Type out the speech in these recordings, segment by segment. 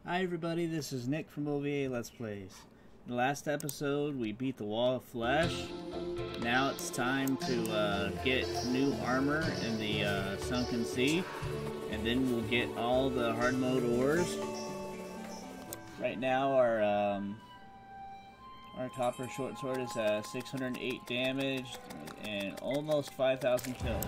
Hi everybody, this is Nick from OVA Let's Plays. In the last episode, we beat the Wall of Flesh. Now it's time to get new armor in the Sunken Sea, and then we'll get all the hard mode ores. Right now, our copper short sword is 608 damage and almost 5,000 kills.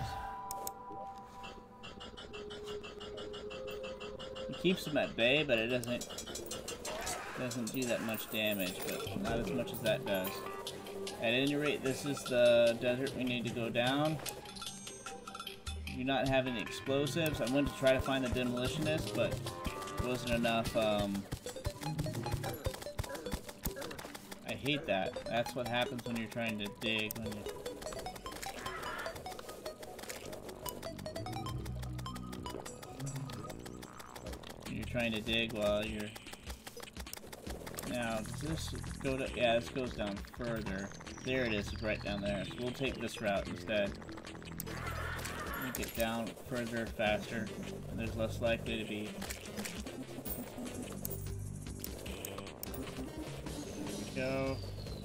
It keeps them at bay, but it doesn't do that much damage, but not as much as that does. At any rate, this is the desert we need to go down. Do not have any explosives. I went to try to find the demolitionist, but it wasn't enough. I hate that. That's what happens when you're trying to dig. You're trying to dig while you're... Now, does this go to... Yeah, this goes down further. There it is, right down there. So we'll take this route instead. Make it down further, faster, and there's less likely to be... There we go.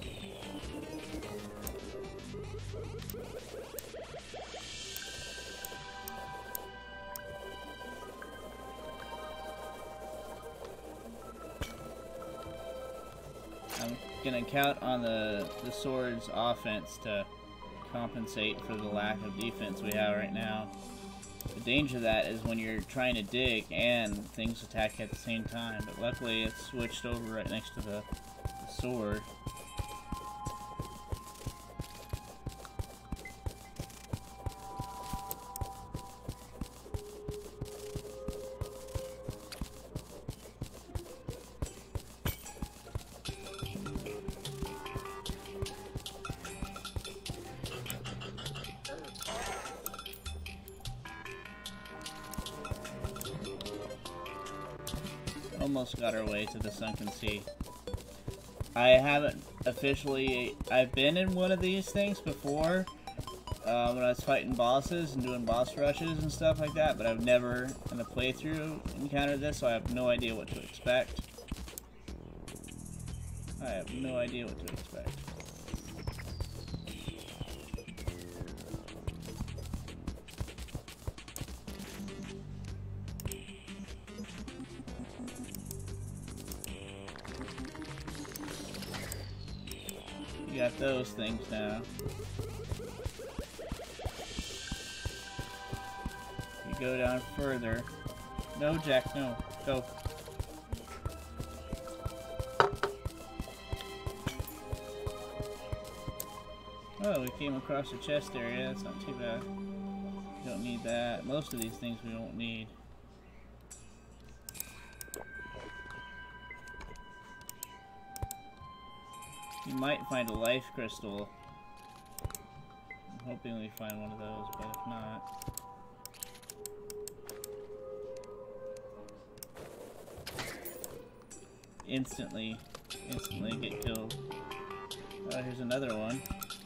I'm gonna count on the sword's offense to compensate for the lack of defense we have right now. The danger of that is when you're trying to dig and things attack at the same time, but luckily it's switched over right next to the sword. Almost got our way to the Sunken Sea. I haven't officially... I've been in one of these things before, when I was fighting bosses and doing boss rushes and stuff like that, but I've never, in a playthrough, encountered this, so I have no idea what to expect. I have no idea what to expect. You got those things now. You go down further. No, Jack, no. Go. Oh, we came across a chest area. That's not too bad. We don't need that. Most of these things we don't need. You might find a life crystal. I'm hoping we find one of those, but if not... Instantly get killed. Oh, here's another one.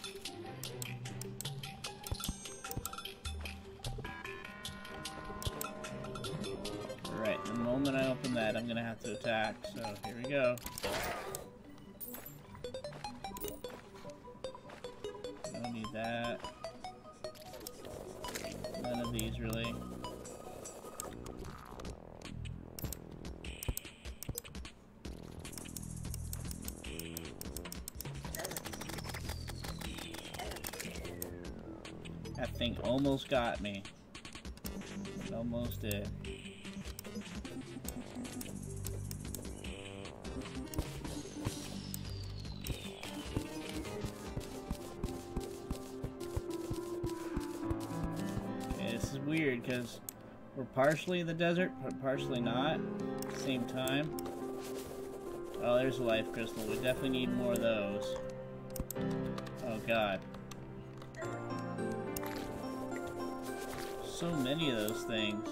Alright, the moment I open that, I'm gonna have to attack, so here we go. Don't need that. None of these, really. That thing almost got me. It almost did. Weird because we're partially in the desert, but partially not at the same time. Oh, there's a life crystal. We definitely need more of those. Oh god. So many of those things.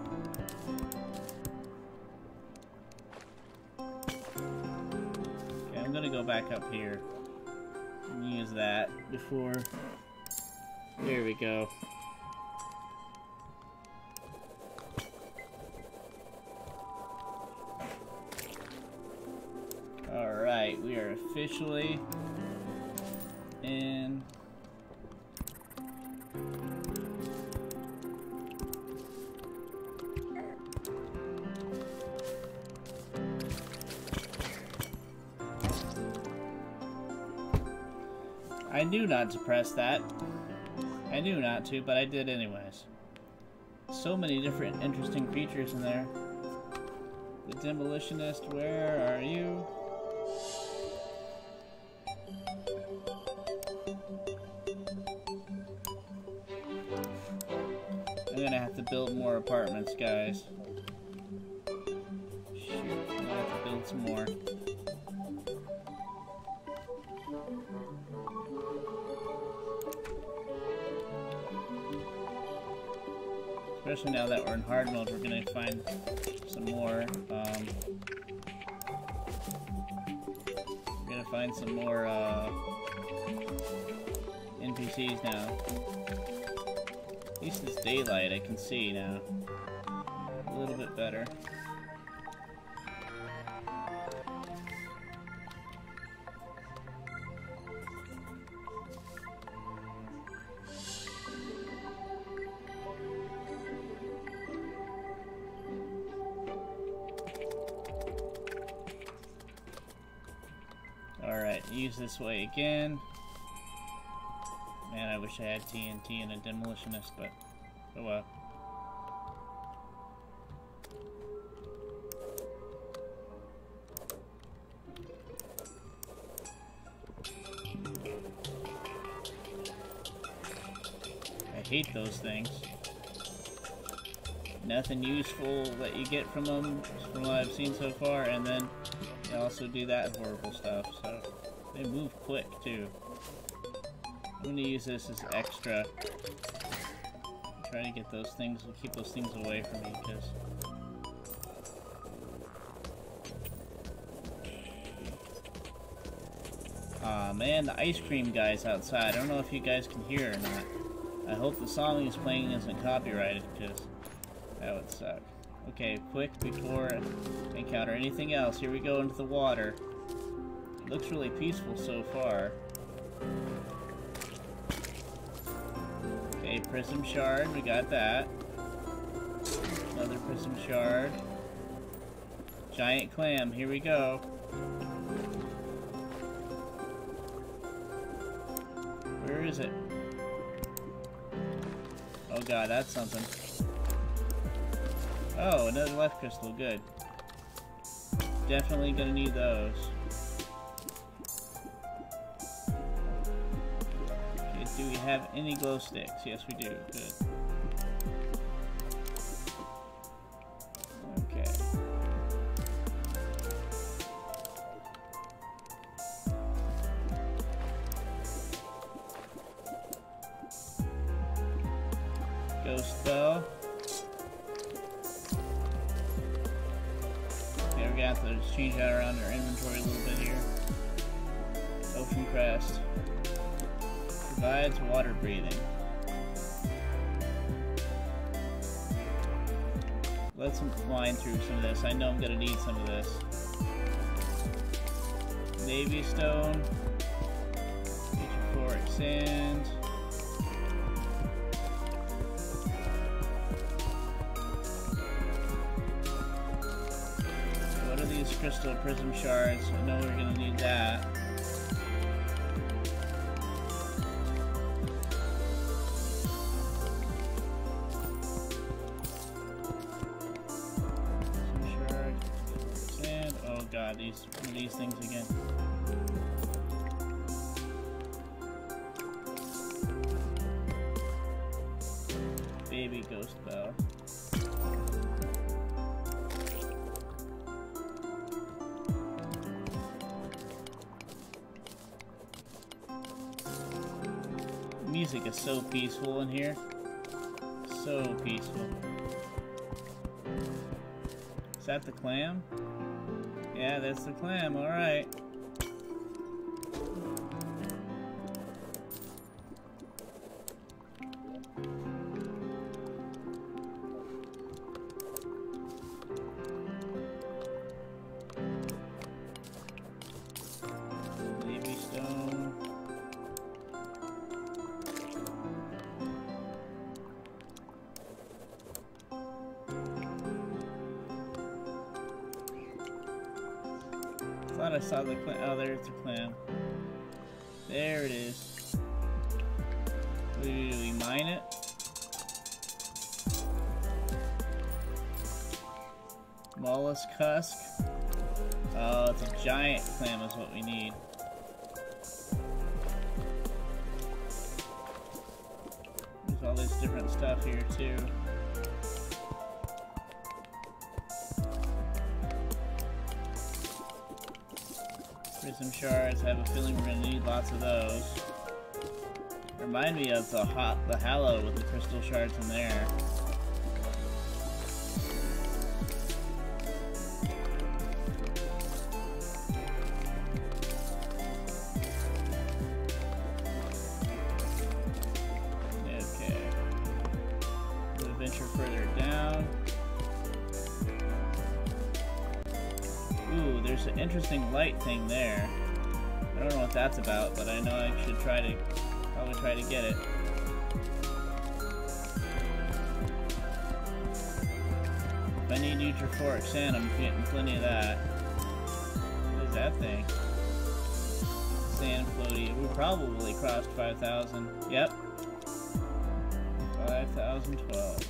Okay, I'm gonna go back up here and use that before. There we go. Alright, we are officially in. I knew not to press that. I knew not to, but I did anyways. So many different interesting creatures in there. The Demolitionist, where are you? I'm gonna have to build more apartments, guys. Shoot, I'm gonna have to build some more. Especially now that we're in hard mode, we're gonna find some more. We're gonna find some more NPCs now. At least it's daylight, I can see now. A little bit better. Alright, use this way again. Man, I wish I had TNT and a Demolitionist, but oh well. I hate those things. Nothing useful that you get from them, from what I've seen so far, and then they also do that horrible stuff, so they move quick too. I'm gonna use this as extra. Try to get those things, keep those things away from me, because aw man, the ice cream guy's outside. I don't know if you guys can hear or not. I hope the song he's playing isn't copyrighted, because that would suck. Okay, quick before I encounter anything else. Here we go into the water. It looks really peaceful so far. Okay, Prism Shard, we got that. Another Prism Shard. Giant Clam, here we go. Where is it? Oh god, that's something. Oh, another Life Crystal, good. Definitely gonna need those. Okay, do we have any glow sticks? Yes, we do. Good. Okay. Ghost Bell. Okay, we're gonna have to just change that around our inventory a little bit here. Ocean Crest. Provides water breathing. Let's line through some of this. I know I'm gonna need some of this. Navy Stone. Euphoric Sand. What are these crystal prism shards? I know we're gonna need that. God, these things again. Baby Ghost Bell. Music is so peaceful in here. So peaceful. Is that the clam? Yeah, that's the clam, alright. Thought I saw the clam. Oh, there's the clam. There it is. Do we mine it? Mollusk husk. Oh, it's a giant clam is what we need. There's all this different stuff here too. Prism shards. I have a feeling we're gonna need lots of those. Remind me of the Hallow with the crystal shards in there. Further down. Ooh, there's an interesting light thing there. I don't know what that's about, but I know I should probably try to get it. If I need Nutrifork sand, I'm getting plenty of that. What is that thing? Sand floaty. We probably crossed 5,000. Yep. 5,012.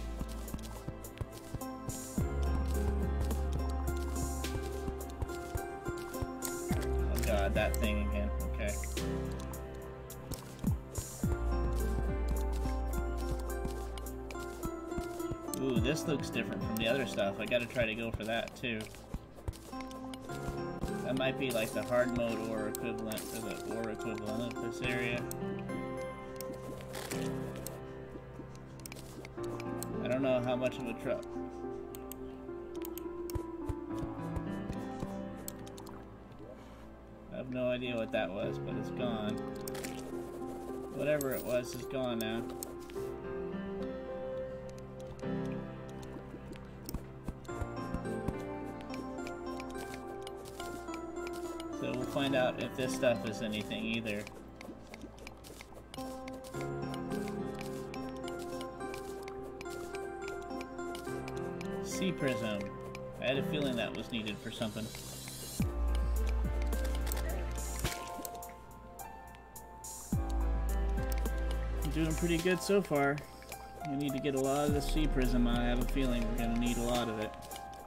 God, that thing again. Okay. Ooh, this looks different from the other stuff. I gotta try to go for that too. That might be like the hard mode ore equivalent, or the ore equivalent of this area. I don't know how much of a truck. I have no idea what that was, but it's gone. Whatever it was is gone now. So we'll find out if this stuff is anything either. Sea prism. I had a feeling that was needed for something. Doing pretty good so far. We need to get a lot of the sea prism. I have a feeling we're going to need a lot of it.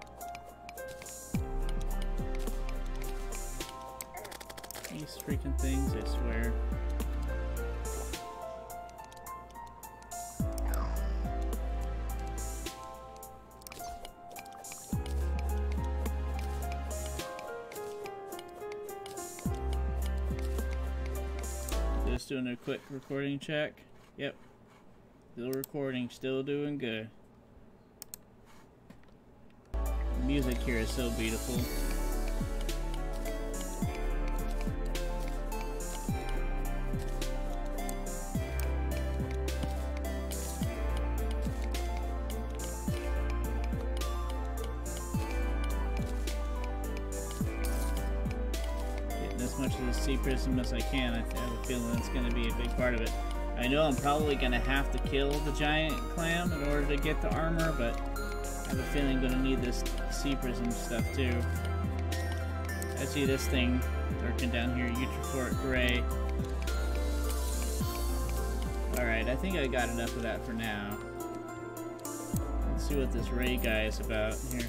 These freaking things, I swear. Just doing a quick recording check. Yep. Still recording, still doing good. The music here is so beautiful. Getting as much of the sea prism as I can. I have a feeling it's going to be a big part of it. I know I'm probably going to have to kill the giant clam in order to get the armor, but I have a feeling I'm going to need this sea prism stuff too. I see this thing lurking down here, Nutrifork Gray. Alright, I think I got enough of that for now. Let's see what this ray guy is about here.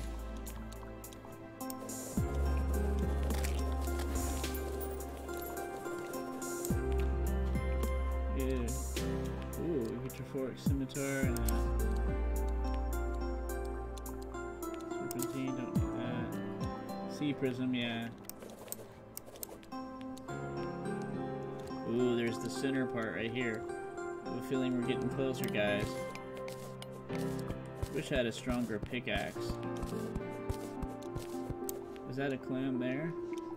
Nutrifork Scimitar and Serpentine, don't need that. Sea Prism, yeah. Ooh, there's the center part right here. I have a feeling we're getting closer, guys. Wish I had a stronger pickaxe. Is that a clam there?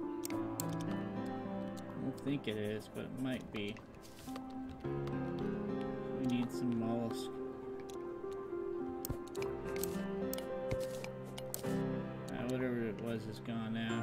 I don't think it is, but it might be. Need some mollusk. Whatever it was is gone now.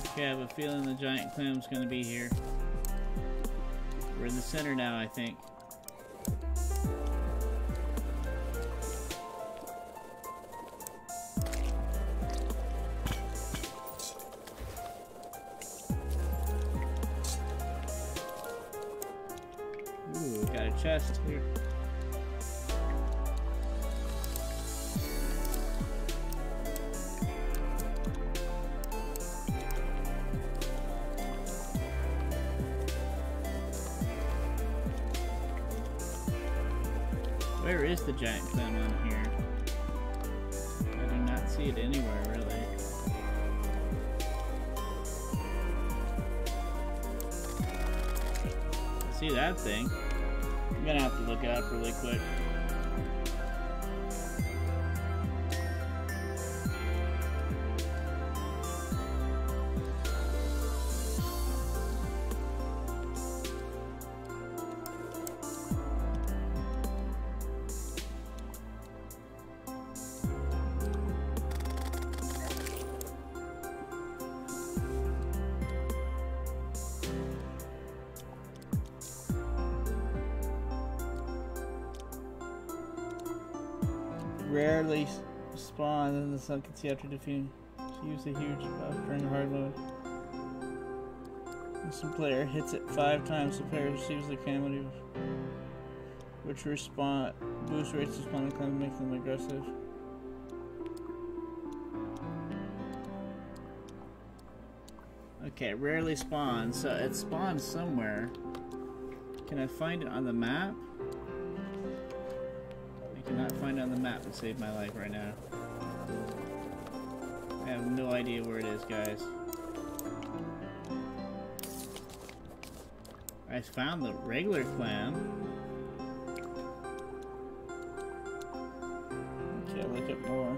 Okay, I have a feeling the giant clam's gonna be here. We're in the center now, I think. Ooh, got a chest here. Where is the giant clam on here? I do not see it anywhere, really. I see that thing. I'm gonna have to look it up really quick. Rarely spawn in the Sunken Sea after defeating. She used a huge buff during hard mode. Once the player hits it 5 times, the player receives the calamity, which respawn boost rates to spawn and claim to make them aggressive. Okay, rarely spawns, so it spawns somewhere. Can I find it on the map? I cannot find it on the map to save my life right now. I have no idea where it is, guys. I found the regular clam. Okay, look at more.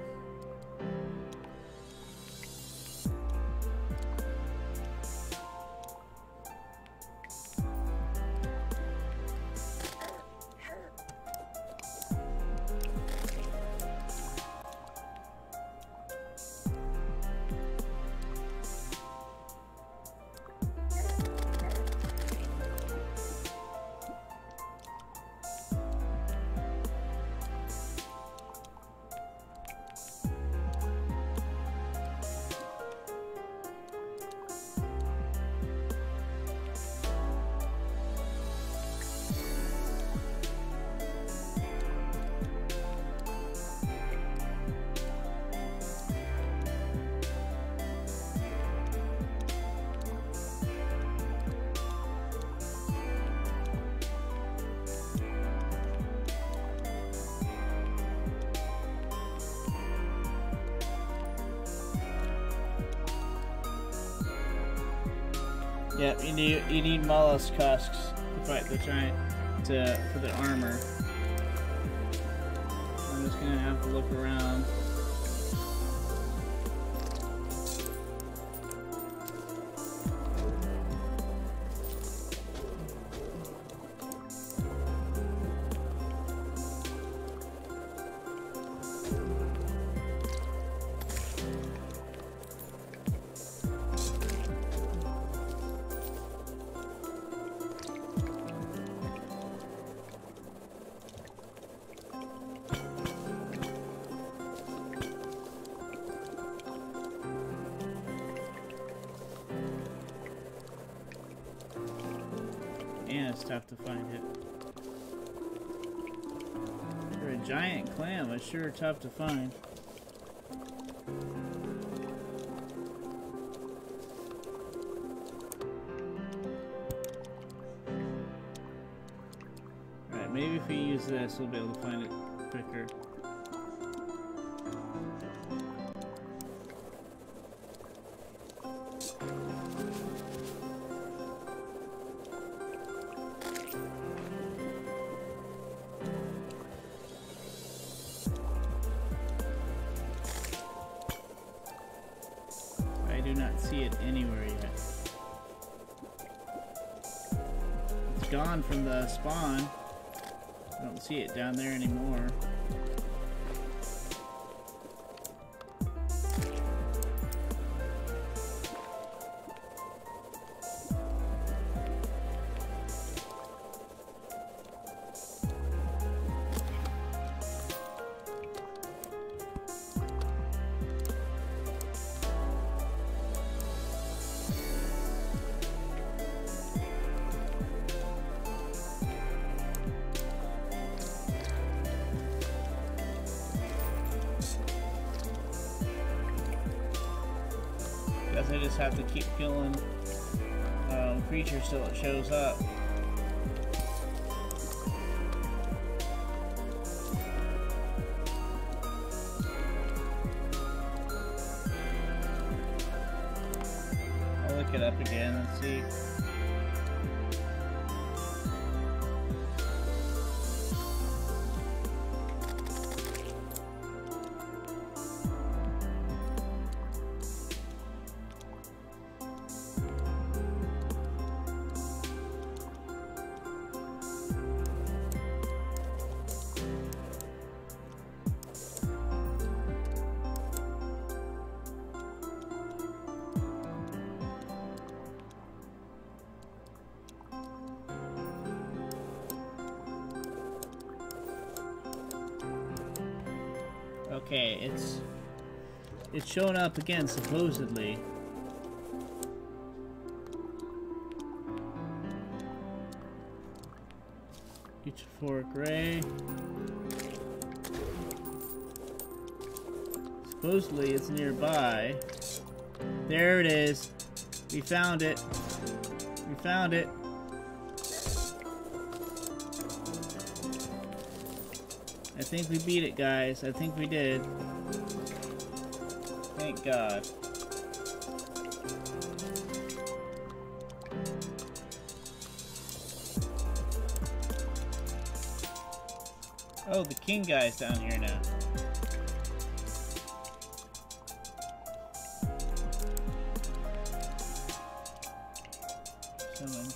Yep, you need mollusk husks to fight the giant for the armor. I'm just gonna have to look around. And it's tough to find it. For a giant clam, it's sure tough to find. Alright, maybe if we use this, we'll be able to find it quicker. I do not see it anywhere yet. It's gone from the spawn. I don't see it down there anymore. just have to keep killing creatures till it shows up. I'll look it up again and see. Okay, it's showing up again, supposedly. Eutrophoric ray. Supposedly it's nearby. There it is. We found it. We found it. I think we beat it, guys. I think we did. Thank God. Oh, the king guy's down here now. Summons.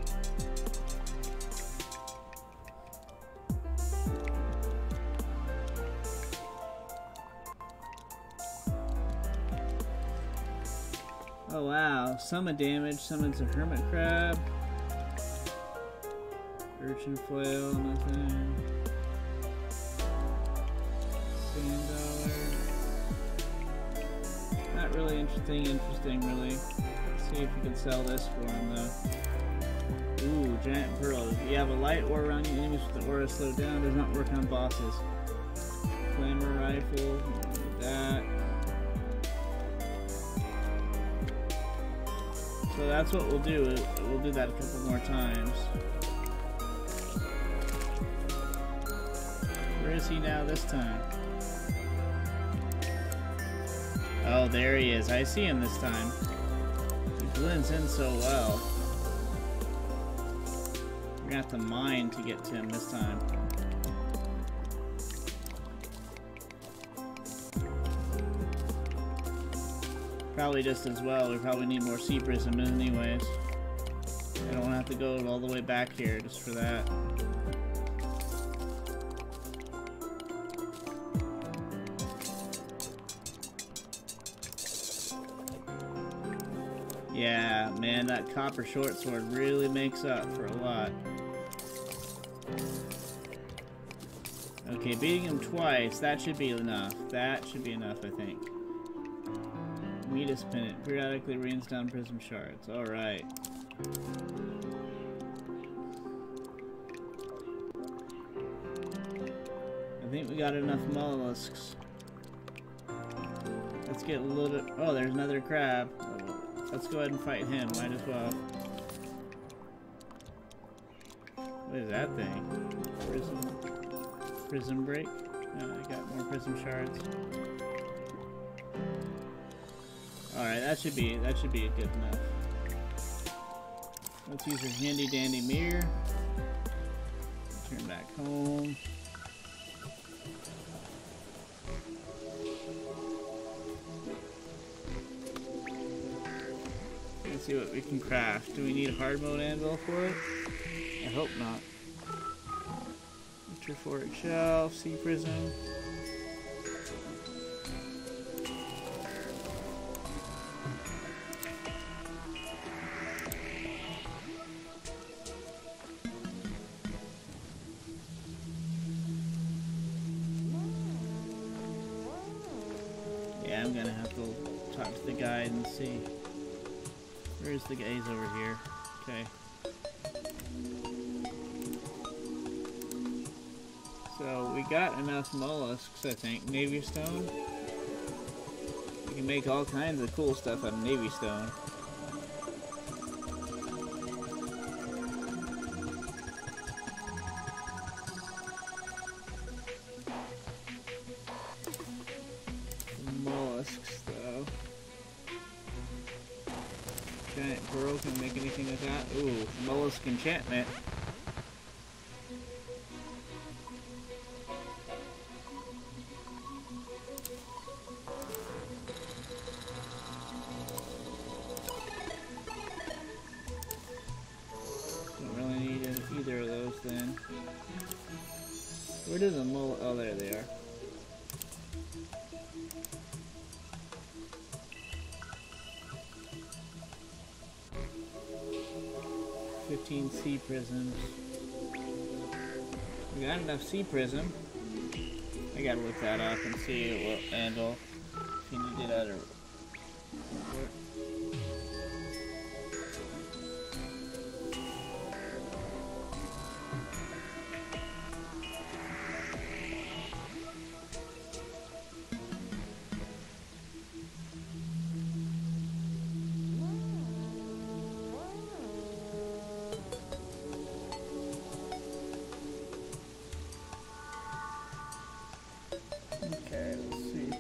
Oh wow, summon damage, summons a hermit crab. Urchin flail, nothing. Sand dollar. Not really interesting really. Let's see if we can sell this for him though. Ooh, giant pearl. You have a light aura around you, enemies with the aura slowed down, does not work on bosses. Flamer rifle, that. So that's what we'll do. We'll do that a couple more times. Where is he now this time? Oh, there he is. I see him this time. He blends in so well. We're gonna have to mine to get to him this time. Probably just as well. We probably need more sea prism anyways. I don't have to go all the way back here just for that. Yeah, man, that copper short sword really makes up for a lot. Okay, beating him twice, that should be enough. That should be enough, I think. Midas Pennant periodically rains down prism shards. Alright. I think we got enough mollusks. Let's get a little bit... Oh, there's another crab. Let's go ahead and fight him. Might as well. What is that thing? Prism break? I got more prism shards. Alright, that should be good enough. Let's use a handy dandy mirror. Turn back home. Let's see what we can craft. Do we need a hard mode anvil for it? I hope not. Eutrophoric shelf, sea prism. Yeah, I'm gonna have to talk to the guide and see. Where's the guy? He's over here. Okay. So we got enough mollusks, I think. Navy stone. We can make all kinds of cool stuff out of Navy Stone. Mollusks, though. Giant burrow can make anything like that. Ooh, mollusk enchantment. Don't really need either of those then. Where did the mollusk? Oh, there they are. Sea prisms. We got enough sea prism. I gotta look that up and see what handle if you need it out of. Okay, let's see.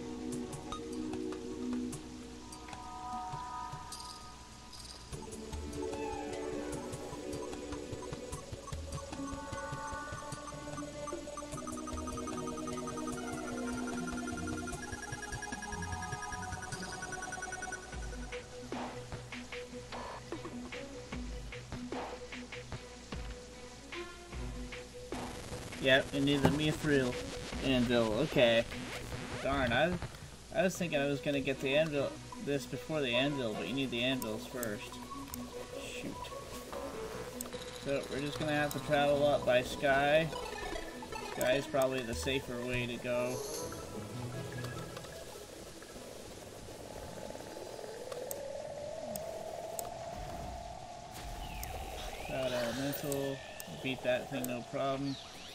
Yep, we need the mithril anvil. Okay. Darn, I was thinking I was gonna get the anvil this before the anvil, but you need the anvils first. Shoot. So we're just gonna have to travel up by sky. Sky is probably the safer way to go. Cloud elemental. Beat that thing no problem.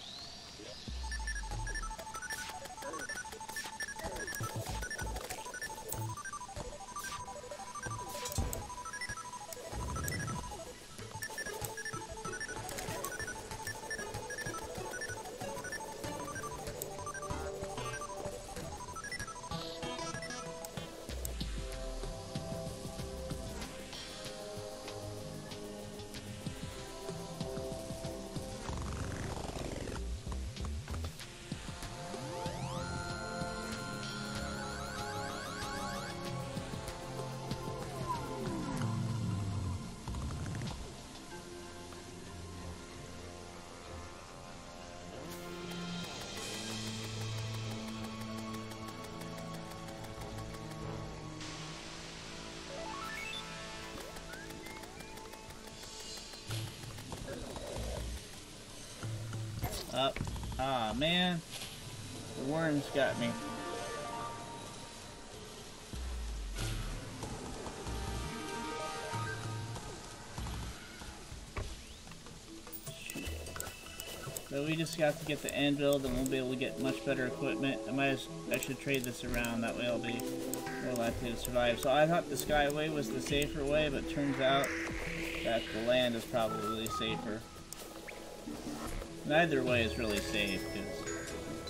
Up. Ah, man. The worms got me. So we just got to get the anvil, then we'll be able to get much better equipment. I should trade this around, that way I'll be more likely to survive. So I thought the skyway was the safer way, but turns out that the land is probably safer. Neither way is really safe, because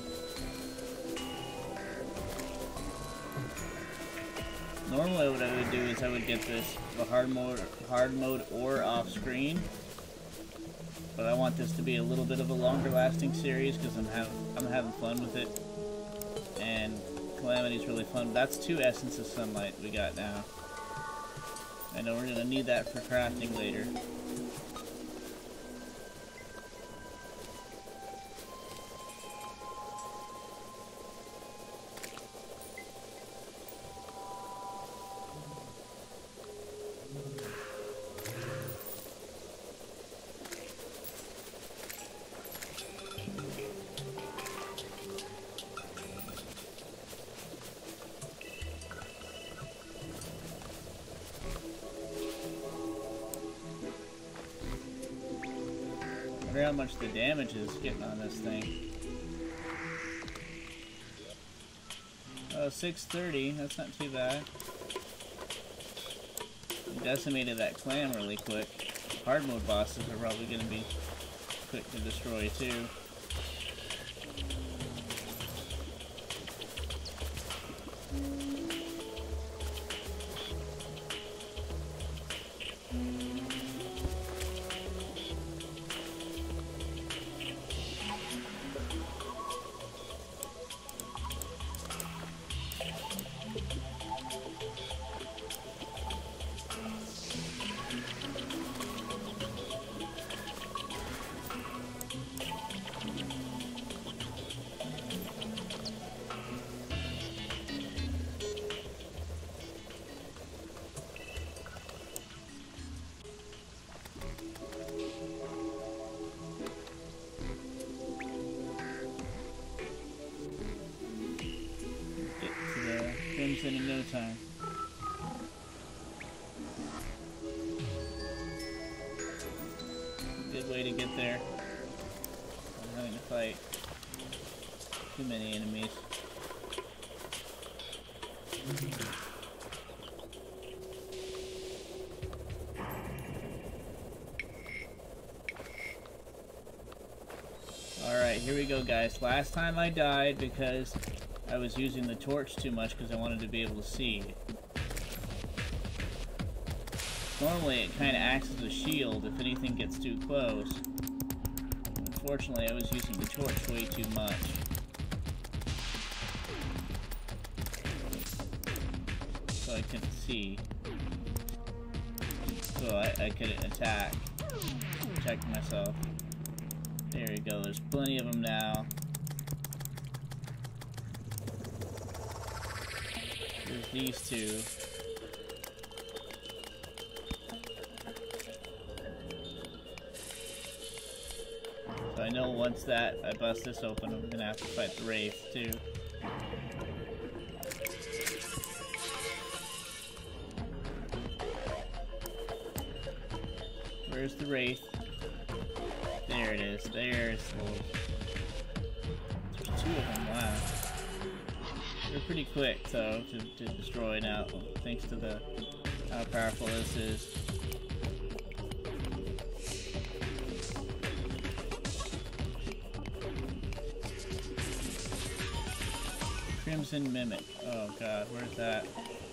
normally what I would do is I would get the hard mode ore off screen, but I want this to be a little bit of a longer lasting series because I'm having fun with it, and Calamity's really fun. That's 2 Essence of Sunlight we got now. I know we're gonna need that for crafting later. I wonder how much the damage is getting on this thing. Oh, 630. That's not too bad. Decimated that clan really quick. Hard mode bosses are probably going to be quick to destroy too. In no time. Good way to get there. I'm having to fight too many enemies. Alright, here we go, guys. Last time I died because I was using the torch too much because I wanted to be able to see. Normally it kind of acts as a shield if anything gets too close. Unfortunately, I was using the torch way too much. So I couldn't see. So I couldn't attack. Protect myself. There we go, there's plenty of them now. There's these two. So I know once that I bust this open, I'm gonna have to fight the Wraith too. Where's the Wraith? There it is. There's there's two of them. Wow. They're pretty quick, though, to destroy now, thanks to the how powerful this is. Crimson Mimic. Oh god, where's that?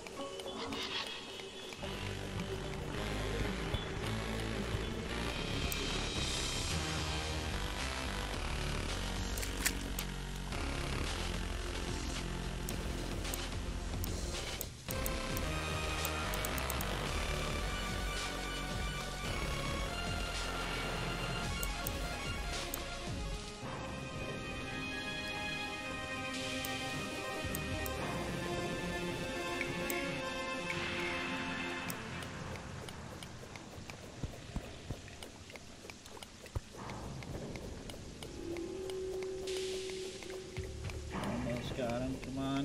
Got him, come on.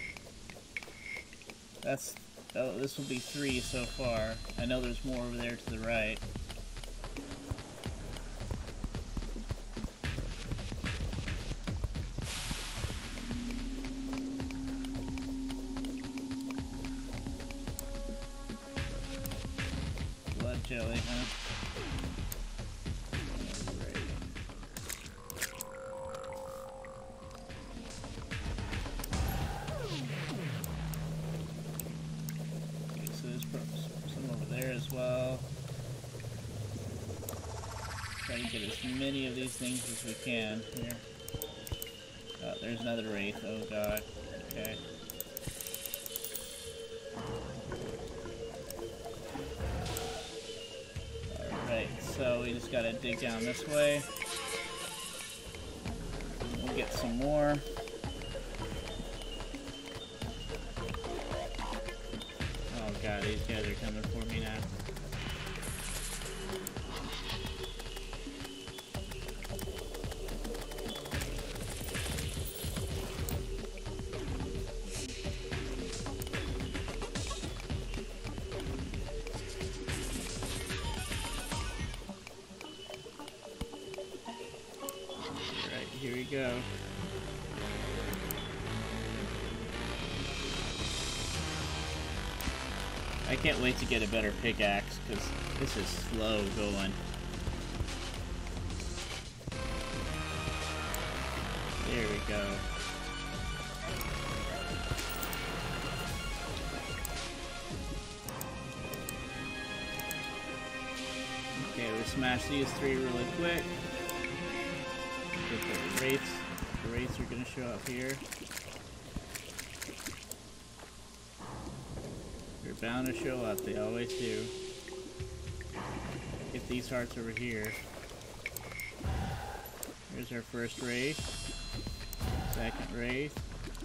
That's, oh, this will be 3 so far. I know there's more over there to the right. Blood jelly, huh? As well. Try to get as many of these things as we can here. Oh, there's another Wraith. Oh god. Okay. Alright, so we just gotta dig down this way. We'll get some more. Oh god, these guys are coming for me now. Alright, here we go. can't wait to get a better pickaxe, because this is slow going. There we go. Okay, we smash these three really quick. Get the wraiths. The wraiths are gonna show up here. They're bound to show up, they always do. Get these hearts over here. Here's our first wraith. Second wraith.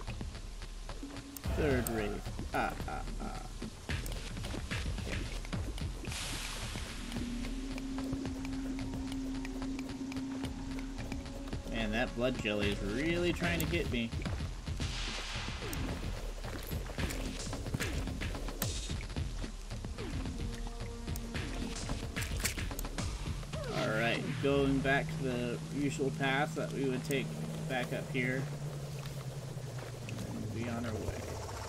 Third wraith. Okay. Man, that blood jelly is really trying to get me. Alright, going back to the usual path that we would take back up here. And be on our way.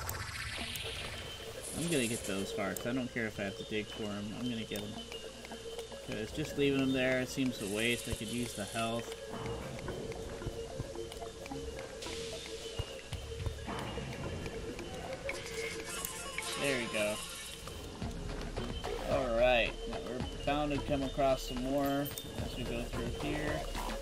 I'm gonna get those hearts. I don't care if I have to dig for them. I'm gonna get them. Because just leaving them there, it seems a waste. I could use the health. There we go. Alright, we're bound to come across some more as we go through here.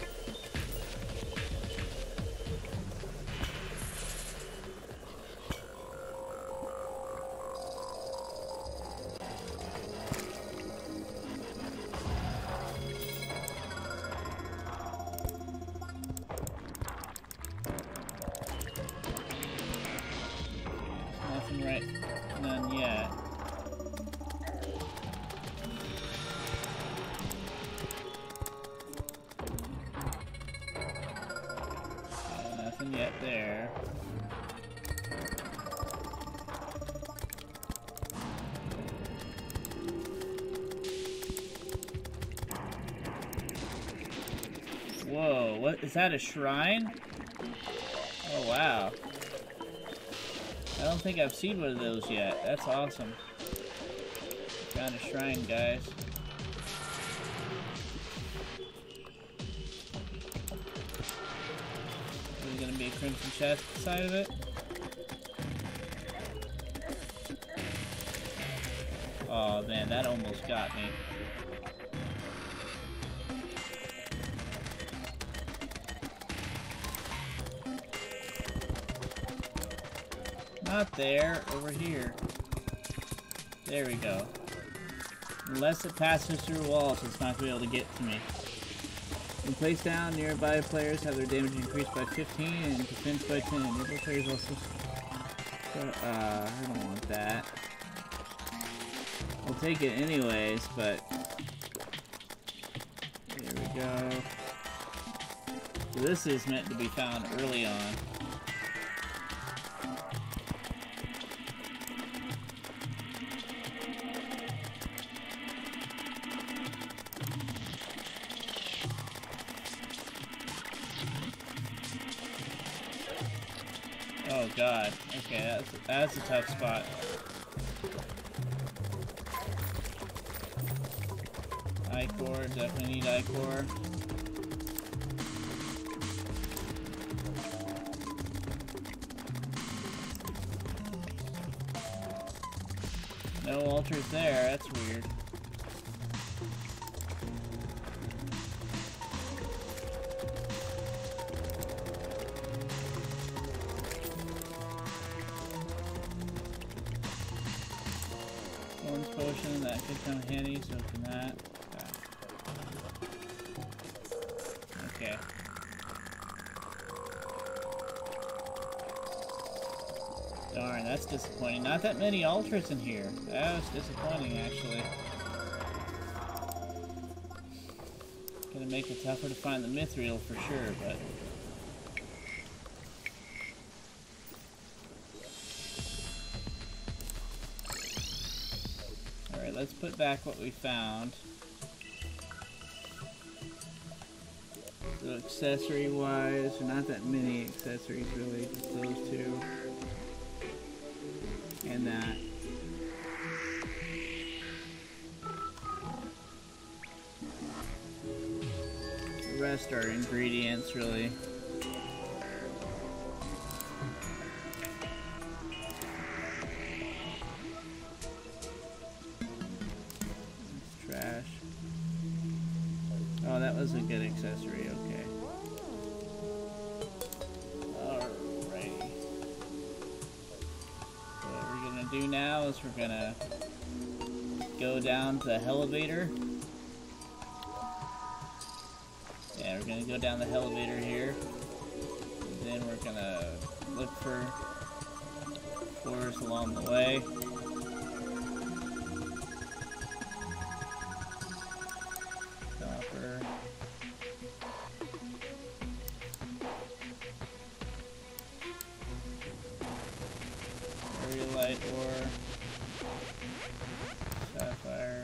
Nothing right, none yet. Nothing yet there. Whoa, what is that, a shrine? Oh wow. I don't think I've seen one of those yet. That's awesome. Found a shrine, guys. There's gonna be a crimson chest inside of it. Oh man, that almost got me. Not there, over here. There we go. Unless it passes through walls, it's not going to be able to get to me. When placed down, nearby players have their damage increased by 15 and defense by 10. Nearby players also... I don't want that. I'll take it anyways, but... There we go. So this is meant to be found early on. Oh god, okay, that's a tough spot. Ichor, definitely need Ichor. No altars there, that's weird. Potion, that could come handy, so can that. Okay. Darn, that's disappointing. Not that many altars in here. That was disappointing, actually. Gonna make it tougher to find the mithril for sure, but... Let's put back what we found. So accessory-wise, not that many accessories really, just those two. And that. rest are ingredients, really. Trash. Oh, that was a good accessory, okay. Alrighty. So what we're gonna do now is we're gonna go down to the elevator. Yeah, we're gonna go down the elevator here. And then we're gonna look for floors along the way. Copper. Very light ore. Sapphire.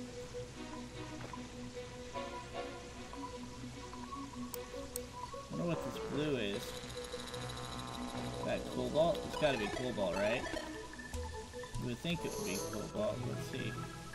I wonder what this blue is. Is that cobalt? It's gotta be cobalt, right? You would think it would be cobalt. Let's see.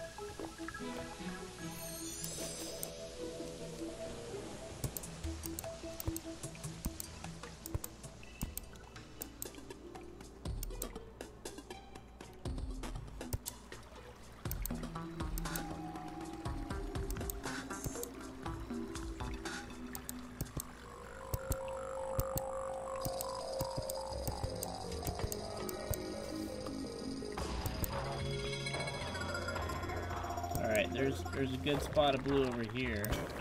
Alright, there's a good spot of blue over here.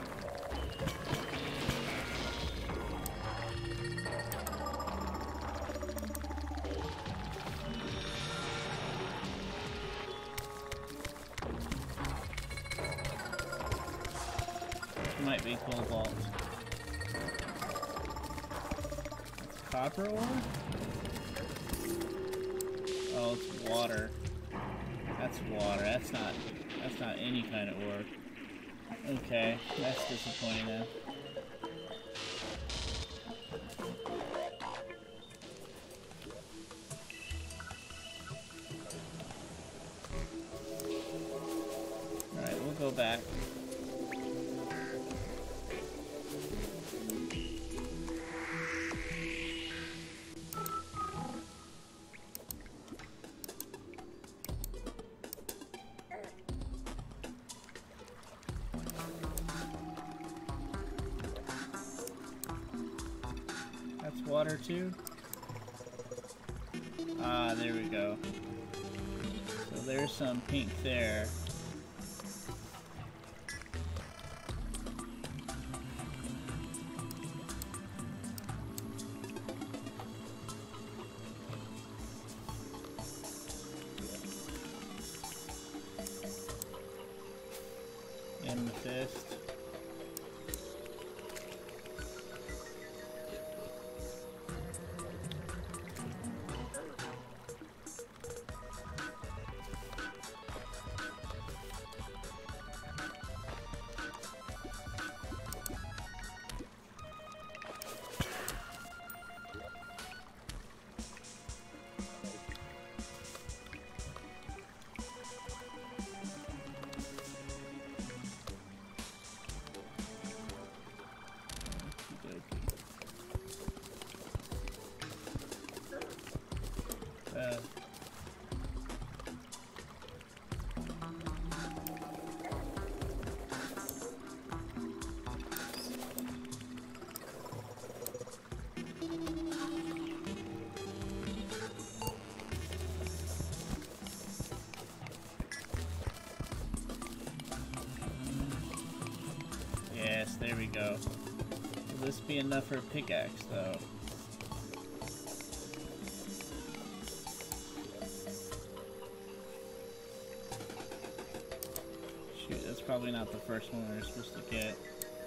This might be cobalt. It's copper ore? Oh, it's water. That's water. That's not any kind of ore. Okay, that's disappointing then. Alright, we'll go back. Water too? Ah, there we go. So there's some pink there. Amethyst. Yes, there we go. Will this be enough for a pickaxe, though? Shoot, that's probably not the first one we were supposed to get.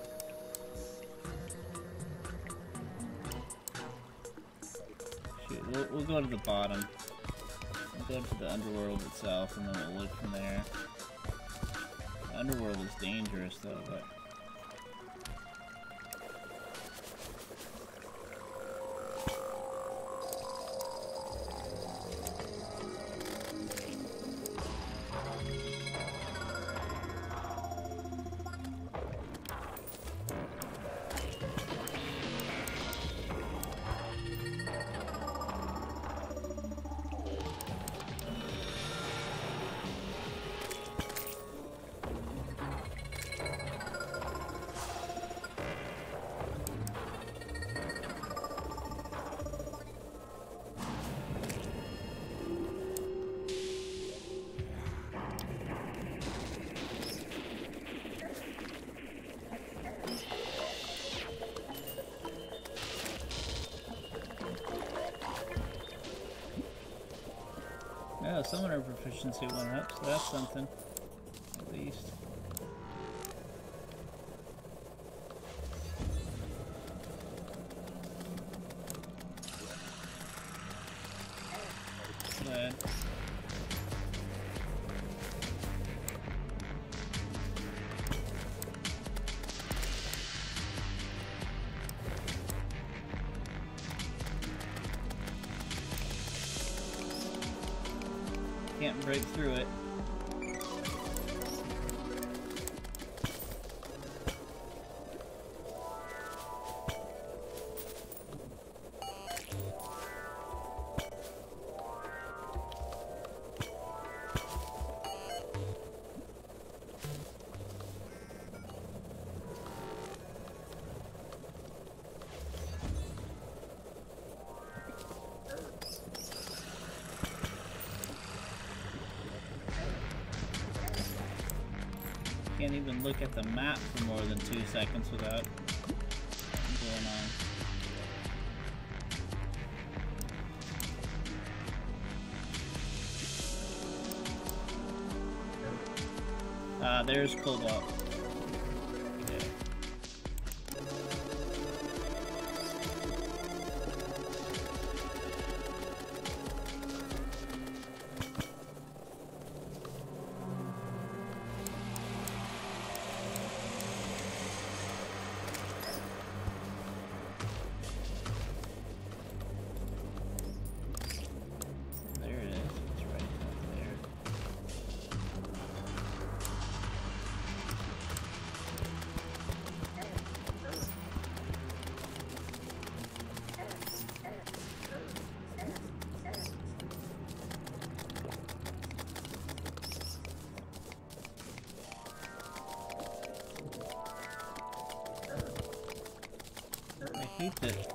Shoot, we'll go to the bottom. We'll go to the underworld itself, and then we'll look from there. The underworld is dangerous, though, but... summoner proficiency went up, so that's something, at least. Lead. Can't break through it. Can't even look at the map for more than 2 seconds without going on. There's Cobalt. Okay. I hate that.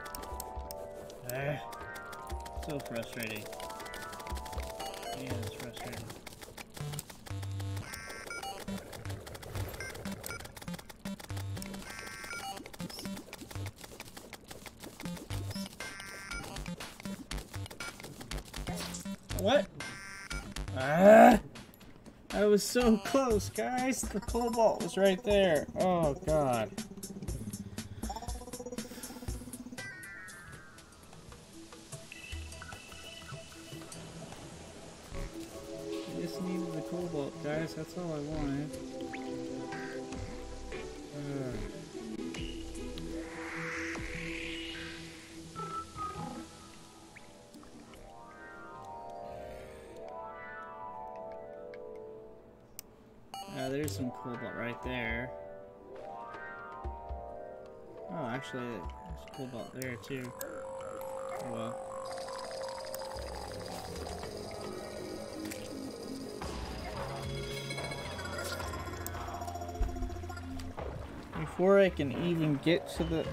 So frustrating. Yeah, it's frustrating. What? I was so close, guys. The Cobalt was right there. Oh, God. Guys, that's all I wanted. There's some Cobalt right there. Oh, actually, there's Cobalt there too. Oh well. Before I can even get to the...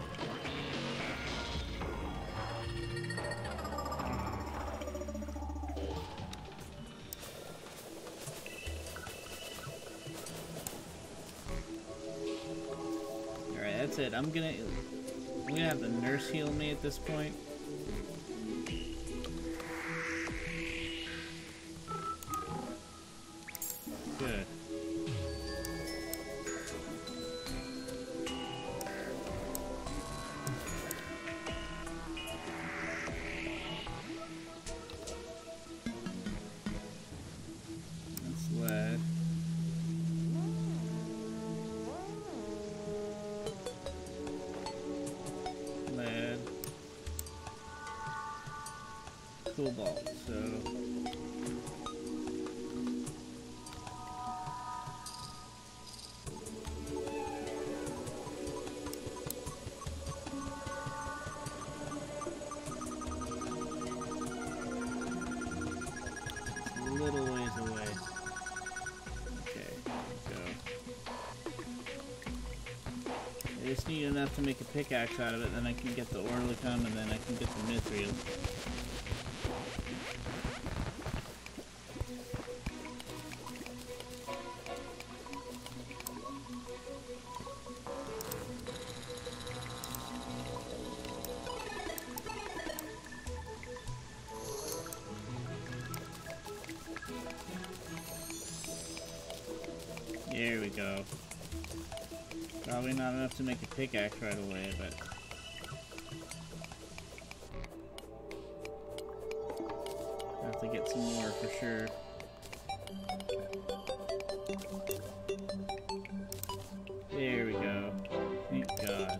Alright, that's it. I'm gonna have the nurse heal me at this point. Good. Cobalt, so it's a little ways away. Okay, go. I just need enough to make a pickaxe out of it, then I can get the Orlicum, and then I can get the Mithril. There we go. Probably not enough to make a pickaxe right away, but... have to get some more for sure. There we go. Thank God.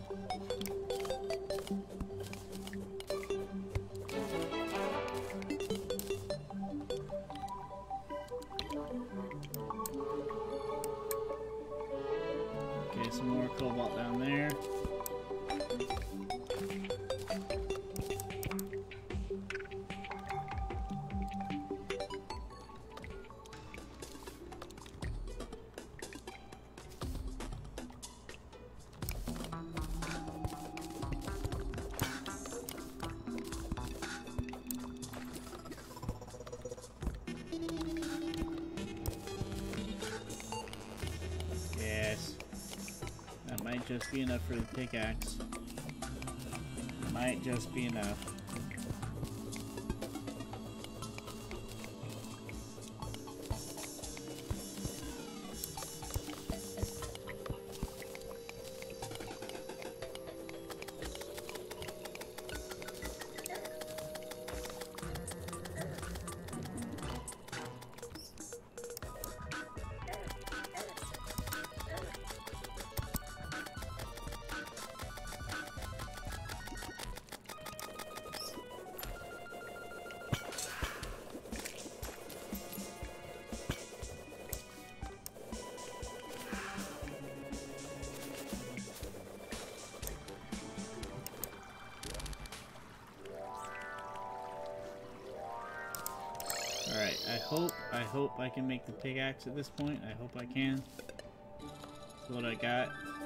Okay, some more cobalt down there. Might just be enough for the pickaxe. Might just be enough. Alright, I hope I can make the pickaxe at this point. I hope I can. That's what I got.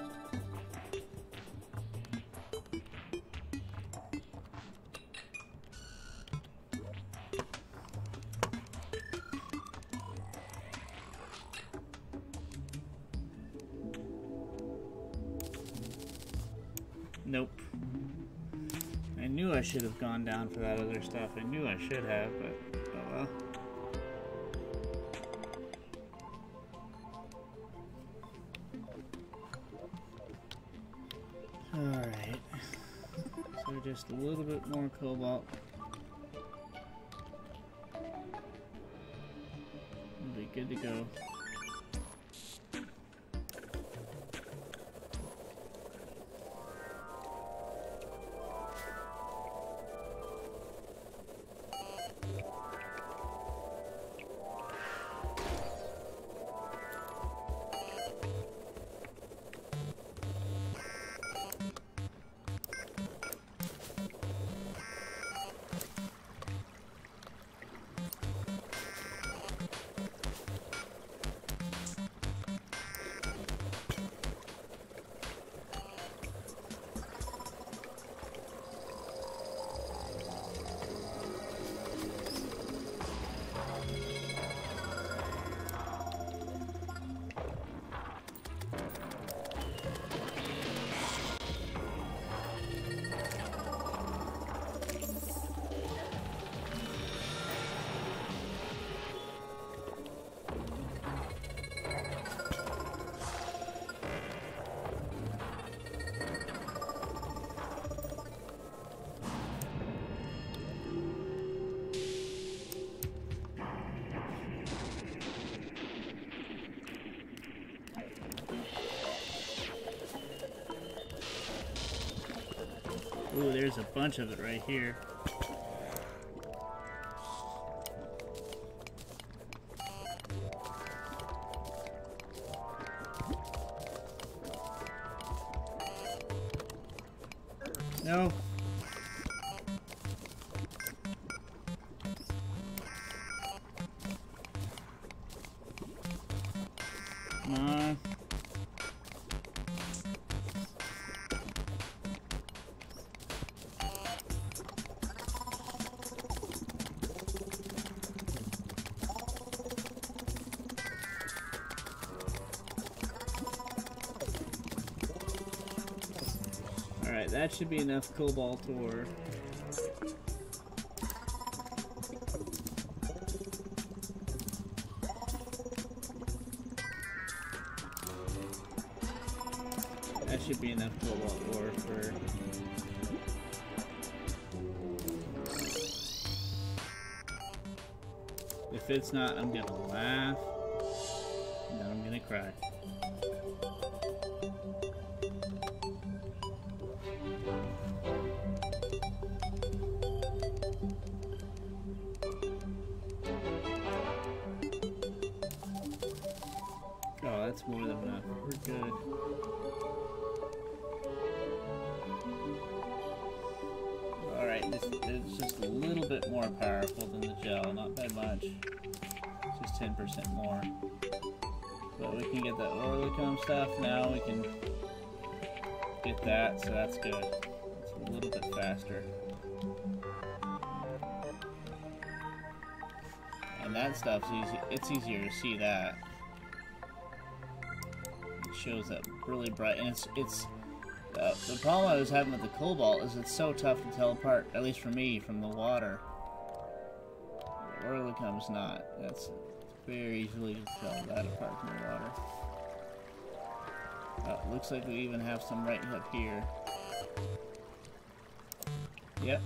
Nope. I knew I should have gone down for that other stuff. I knew I should have, but oh well. Alright. So just a little bit more cobalt. We'll be good to go. Ooh, there's a bunch of it right here. No. Come on. Alright, that should be enough cobalt ore. That should be enough cobalt ore for... If it's not, I'm gonna laugh, and then I'm gonna cry. Oh, that's more than enough. We're good. Alright, it's just a little bit more powerful than the gel, not by much. Just 10% more. But we can get that Orichalcum stuff now, we can get that, so that's good. It's a little bit faster. And that stuff's easy, it's easier to see that. It shows up really bright, and it's the problem I was having with the cobalt is it's so tough to tell apart, at least for me, from the water. The Orichalcum's not. It's very easily to tell that apart from the water. Oh, looks like we even have some right up here. Yep.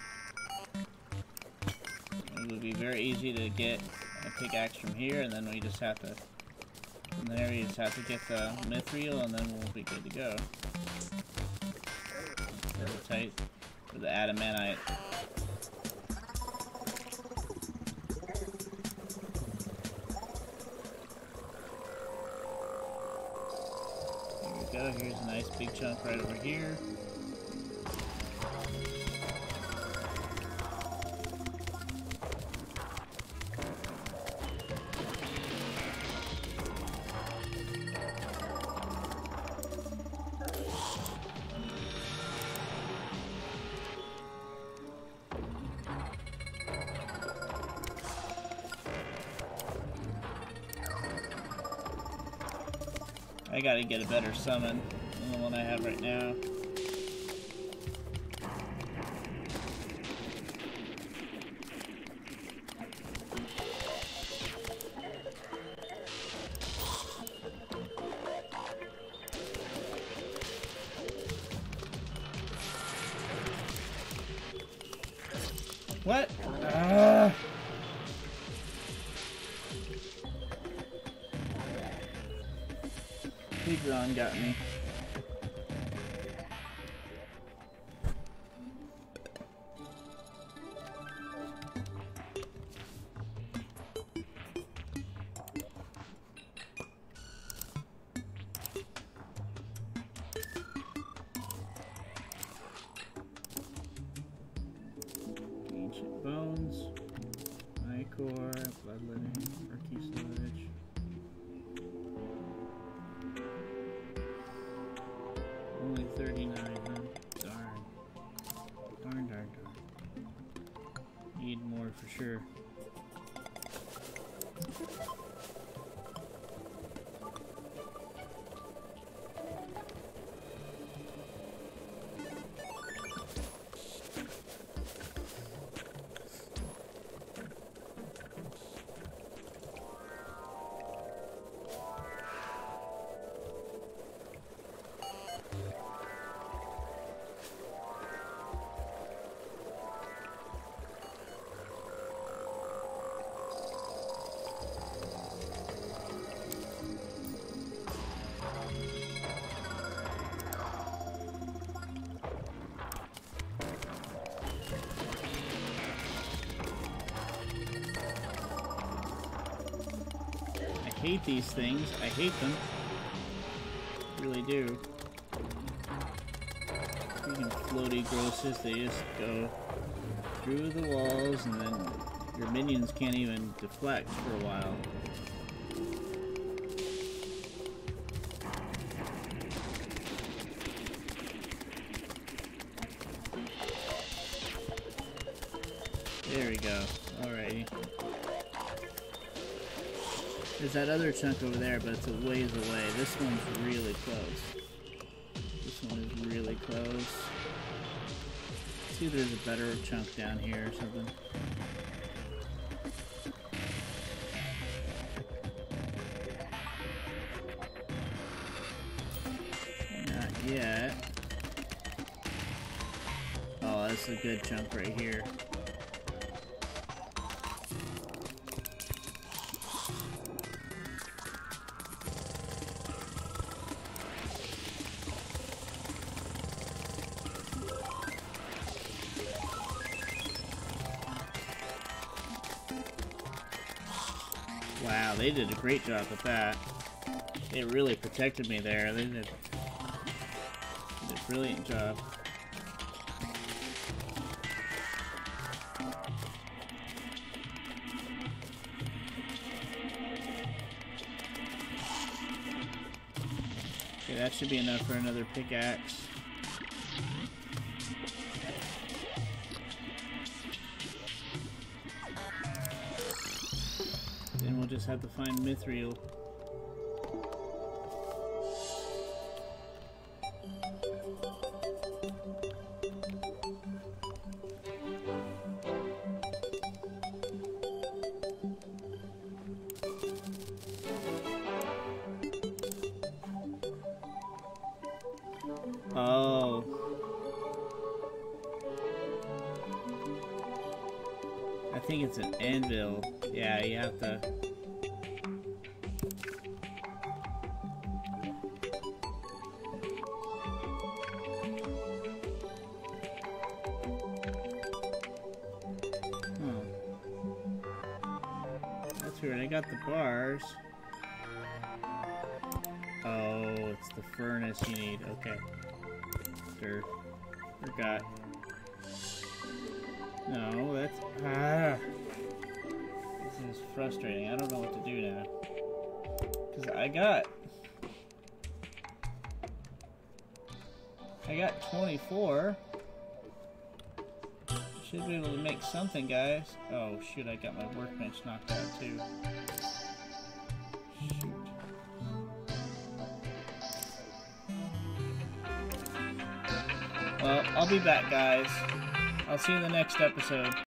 It would be very easy to get a pickaxe from here, and then we just have to, from there we just have to get the mithril, and then we'll be good to go. Tight for the adamantite. Here we go. Here's a nice big chunk right over here. I gotta get a better summon than the one I have right now. What? Tigron got me. Ancient bones, ichor, bloodletting, murky sludge. Only 39, huh? Darn. Darn, darn, darn. Need more for sure. I hate these things. I hate them. Really do. Freaking floaty grosses, they just go through the walls and then your minions can't even deflect for a while. There we go. Alrighty. There's that other chunk over there, but it's a ways away. This one's really close. This one is really close. Let's see if there's a better chunk down here or something. Not yet. Oh, that's a good chunk right here. Wow, they did a great job with that. They really protected me there. They did a brilliant job. Okay, that should be enough for another pickaxe. Then we'll just have to find Mithril. Oh. I think it's an anvil. Yeah, you have to... That's weird. I got the bars. Oh, it's the furnace you need. Okay. Forgot. No, that's... Ah! This is frustrating. I don't know what to do now. Because I got 24. Should be able to make something, guys. Oh, shoot, I got my workbench knocked out, too. Shoot. Well, I'll be back, guys. I'll see you in the next episode.